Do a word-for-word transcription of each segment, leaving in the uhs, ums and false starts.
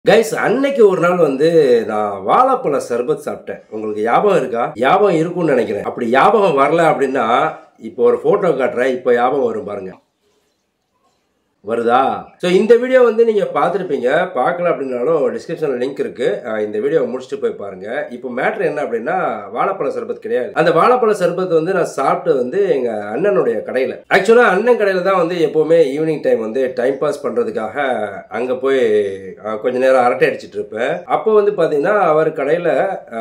Guys அன்னைக்கு ஒரு நாள் வந்து நான் வாழைப்பழ சர்பத் சாப்பிட்டேன். உங்களுக்கு ஞாபகம் இருக்கா? ஞாபகம் இருக்கும்னு நினைக்கிறேன். அப்படி ஞாபகம் வரல அப்படின்னா இப்போ ஒரு போட்டோ காட்டுறேன். இப்போ ஞாபகம் வரும் பாருங்க. வருதா? ஸோ இந்த வீடியோ வந்து நீங்க பார்த்துருப்பீங்க. பார்க்கல அப்படின்னாலும் டிஸ்கிரிப்ஷன்ல லிங்க் இருக்கு. இந்த வீடியோ முடிச்சுட்டு போய் பாருங்க. இப்போ மேட்ரு என்ன அப்படின்னா வாழைப்பழ சர்பத் கிடையாது. அந்த வாழைப்பழ சர்பத் வந்து நான் சாப்பிட்டு வந்து எங்க அண்ணனுடைய கடையில, ஆக்சுவலா அண்ணன் கடையில தான் வந்து எப்பவுமே ஈவினிங் டைம் வந்து டைம் பாஸ் பண்றதுக்காக அங்க போய் கொஞ்ச நேரம் அரட்டை அடிச்சிட்டு இருப்பேன். அப்போ வந்து பாத்தீங்கன்னா அவர் கடையில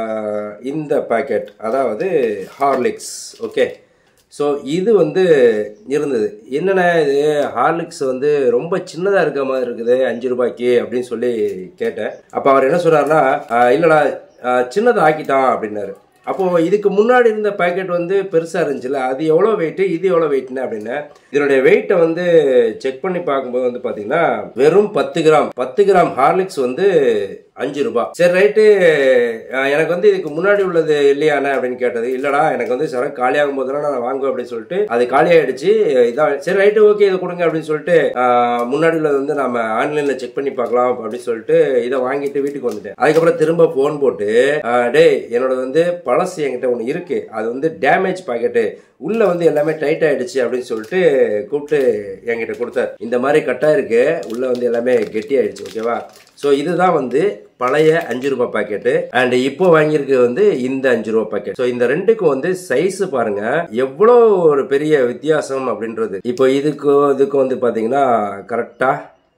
இந்த பாக்கெட், அதாவது ஹார்லிக்ஸ், ஓகே, ஸோ இது வந்து இருந்தது. என்னென்ன இது ஹார்லிக்ஸ் வந்து ரொம்ப சின்னதாக இருக்க மாதிரி இருக்குது அஞ்சு ரூபாய்க்கு அப்படின்னு சொல்லி கேட்டேன். அப்போ அவர் என்ன சொன்னார்னா, இல்லைடா சின்னதாக ஆக்கிட்டான் அப்படின்னாரு. அப்போது இதுக்கு முன்னாடி இருந்த பேக்கெட் வந்து பெருசாக இருந்துச்சுல்ல, அது எவ்வளோ வெயிட்டு, இது எவ்வளோ வெயிட்னு அப்படின்னு இதனுடைய வெயிட்டை வந்து செக் பண்ணி பார்க்கும்போது வந்து பார்த்தீங்கன்னா வெறும் பத்து கிராம் பத்து கிராம் ஹார்லிக்ஸ் வந்து அஞ்சு ரூபாய். சரி ரைட்டு, எனக்கு வந்து இதுக்கு முன்னாடி உள்ளது இல்லையானே அப்படின்னு கேட்டது. இல்லடா, எனக்கு வந்து சரக்கு காலியாகும் போதெல்லாம் நான் வாங்குவேன் அப்படின்னு சொல்லிட்டு அது காலியாயிடுச்சு, இதான். சரி ரைட்டு, ஓகே, இதை கொடுங்க அப்படின்னு சொல்லிட்டு முன்னாடி உள்ளது வந்து நம்ம ஆன்லைன்ல செக் பண்ணி பார்க்கலாம் அப்படின்னு சொல்லிட்டு இதை வாங்கிட்டு வீட்டுக்கு வந்துட்டேன். அதுக்கப்புறம் திரும்ப போன் போட்டு, டே என்னோட வந்து பழசு என்கிட்ட ஒன்று இருக்கு, அது வந்து டேமேஜ் பாக்கெட்டு, உள்ள வந்து எல்லாமே டைட் ஆயிடுச்சு அப்படின்னு சொல்லிட்டு கூப்பிட்டு என்கிட்ட கொடுத்தார். இந்த மாதிரி கட்டா இருக்கு, உள்ள வந்து எல்லாமே கெட்டி ஆயிடுச்சு, ஓகேவா? ஸோ இதுதான் வந்து பழைய அஞ்சு ரூபாய் பாக்கெட்டு அண்ட் இப்போ வாங்கியிருக்கு வந்து இந்த அஞ்சு ரூபாய் பாக்கெட். ஸோ இந்த ரெண்டுக்கும் வந்து சைஸ் பாருங்க எவ்வளோ ஒரு பெரிய வித்தியாசம் அப்படின்றது. இப்போ இதுக்கு இதுக்கு வந்து பாத்தீங்கன்னா கரெக்டா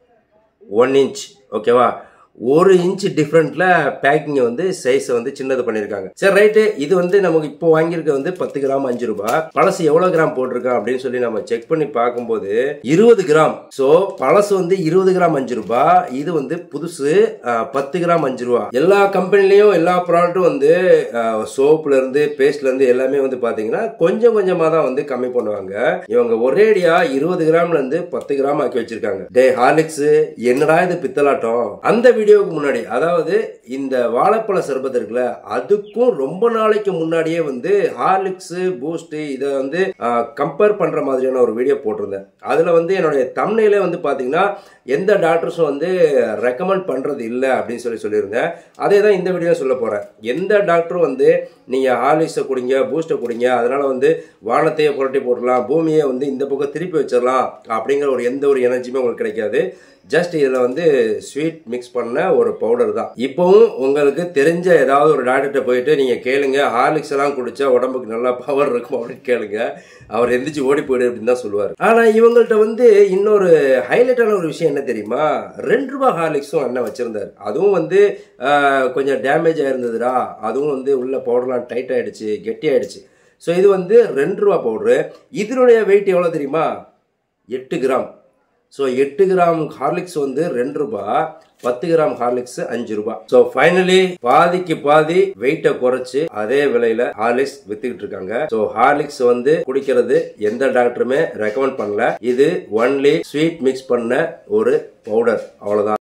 ஒன் இன்ச், ஓகேவா? ஒரு இன்ச் டிஃப்ரெண்ட்ல பேக்கிங் வந்து சைஸ் வந்து சின்னது பண்ணிருக்காங்க. சரி ரைட்டு, இது வந்து நமக்கு இப்போ வாங்கியிருக்க வந்து பத்து கிராம் அஞ்சு ரூபாய். பழசு எவ்வளவு கிராம் போட்டிருக்கா அப்படின்னு சொல்லி நம்ம செக் பண்ணி பார்க்கும்போது இருபது கிராம். ஸோ பழசு வந்து இருபது கிராம் அஞ்சு ரூபாய், இது வந்து புதுசு பத்து கிராம் அஞ்சு ரூபாய். எல்லா கம்பெனிலையும் எல்லா ப்ராடக்ட்டும் வந்து சோப்ல இருந்து பேஸ்ட்ல இருந்து எல்லாமே வந்து பாத்தீங்கன்னா கொஞ்சம் கொஞ்சமா தான் வந்து கம்மி பண்ணுவாங்க. இவங்க ஒரேடியா இருபது கிராம்ல இருந்து பத்து கிராம் ஆக்கி வச்சிருக்காங்க. டே ஹார்லிக்ஸ், என்னடா இது பித்தலாட்டம். அந்த வீடியோவுக்கு முன்னாடி, அதாவது இந்த வாழைப்பழ சர்பத் இருக்குல்ல, அதுக்கும் ரொம்ப நாளைக்கு முன்னாடியே வந்து ஹார்லிக்ஸ் பூஸ்ட் இதை வந்து கம்பேர் பண்ற மாதிரியான ஒரு வீடியோ போட்டிருந்தேன். அதுல வந்து என்னுடைய தம்ப்நெயிலே வந்து பாத்தீங்கன்னா எந்த டாக்டர்ஸும் வந்து ரெக்கமெண்ட் பண்றது இல்லை அப்படின்னு சொல்லி சொல்லியிருந்தேன். அதே தான் இந்த வீடியோ சொல்ல போறேன். எந்த டாக்டரும் வந்து நீங்க ஹார்லிக்ஸை குடிங்க, பூஸ்ட்டை குடிங்க, அதனால வந்து வானத்தையே புரட்டி போடலாம், பூமியை வந்து இந்த பக்கம் திருப்பி வச்சிடலாம் அப்படிங்கிற ஒரு எந்த ஒரு எனர்ஜியுமே உங்களுக்கு கிடைக்காது. ஜஸ்ட் இதில் வந்து ஸ்வீட் மிக்ஸ் பண்ண ஒரு பவுடர் தான். இப்போவும் உங்களுக்கு தெரிஞ்ச ஏதாவது ஒரு டாக்டர்கிட்ட போயிட்டு நீங்க கேளுங்க, ஹார்லிக்ஸ் எல்லாம் குடிச்சா உடம்புக்கு நல்லா பவர் இருக்கும் அப்படின்னு கேளுங்க, அவர் எந்திரிச்சு ஓடி போயிடு அப்படின்னு தான் சொல்லுவார். ஆனா இவங்கள்ட்ட வந்து இன்னொரு ஹைலைட்டான ஒரு விஷயம் என்ன தெரியுமா? ரெண்டு ரூபாய் ஹார்லிக்ஸும் அண்ணன் வச்சிருந்தார். அதுவும் வந்து கொஞ்சம் டேமேஜ் ஆயிருந்ததுடா, அதுவும் வந்து உள்ள பவுடர்லாம் டைட் ஆயிடுச்சு, கெட்டி ஆயிடுச்சு. ஸோ இது வந்து ரெண்டு ரூபா பவுடரு. இதனுடைய வெயிட் எவ்வளோ தெரியுமா? எட்டு கிராம். ஸோ எட்டு கிராம் ஹார்லிக்ஸ் வந்து ரெண்டு ரூபாய், பத்து கிராம் ஹார்லிக்ஸ் அஞ்சு ரூபாய். ஸோ ஃபைனலி பாதிக்கு பாதி வெயிட்டை குறைச்சு அதே விலையில ஹார்லிக்ஸ் வித்துக்கிட்டு இருக்காங்க. ஸோ ஹார்லிக்ஸ் வந்து குடிக்கிறது எந்த டாக்டருமே ரெக்கமெண்ட் பண்ணல. இது ஒன்லி ஸ்வீட் மிக்ஸ் பண்ண ஒரு பவுடர், அவ்வளவுதான்.